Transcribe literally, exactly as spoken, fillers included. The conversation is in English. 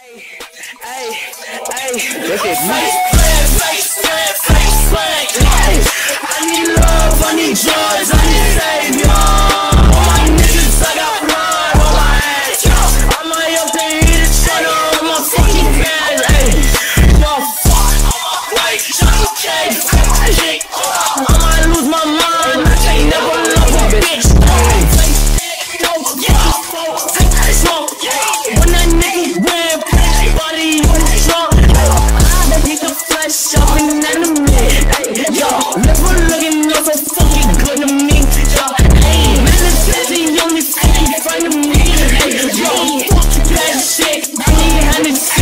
Hey, hey, look at me. Face, face, face, face. I need love, I need drugs, I need savior. All my niggas, I got blood on my ass. I might up to eat a cheddar on my fucking pants. Hey, yo, fuck, like Johnny Cage. I might lose my mind, I can't never love a bitch. When that nigga ran, body on the trunk, he's the flesh of an enemy. Yo, never looking up so fucking good to me. Yo, hey, man, it's busy, only fucking friend of me. Yo, fuck that shit, I need hand